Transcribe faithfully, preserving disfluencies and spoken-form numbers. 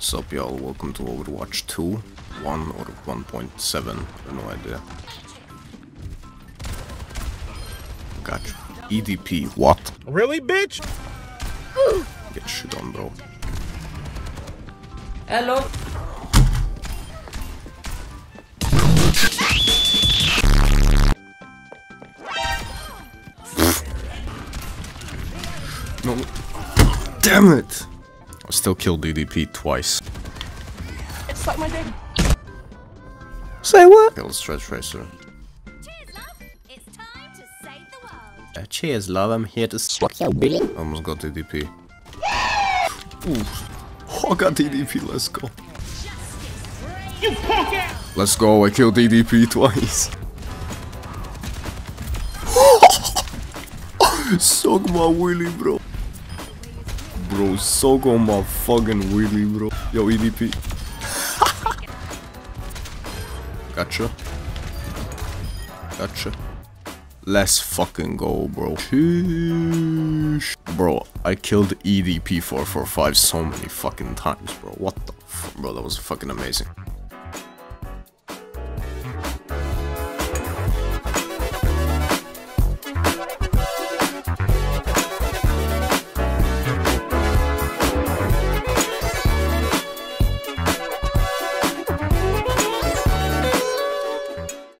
Sup y'all, welcome to Overwatch two, one or one point seven, I have no idea. Gotcha. E D P, what? Really, bitch? Get shit on, bro. Hello. No. Damn it! I still killed E D P twice. It's like my day. Say what? Kill Stretch Racer. Cheers, love. It's time to save the world. Uh, cheers, love. I'm here to swap your Billy. Almost got E D P. Ooh. Oh, I got E D P. Let's go. You punk ass! Let's go. I killed E D P twice. Suck my wheelie, bro. Bro, suck on my fucking wheelie, bro. Yo, E D P. Gotcha. Gotcha. Let's fucking go, bro. Sheesh. Bro, I killed E D P four forty-five so many fucking times, bro. What the fuck? Bro, that was fucking amazing.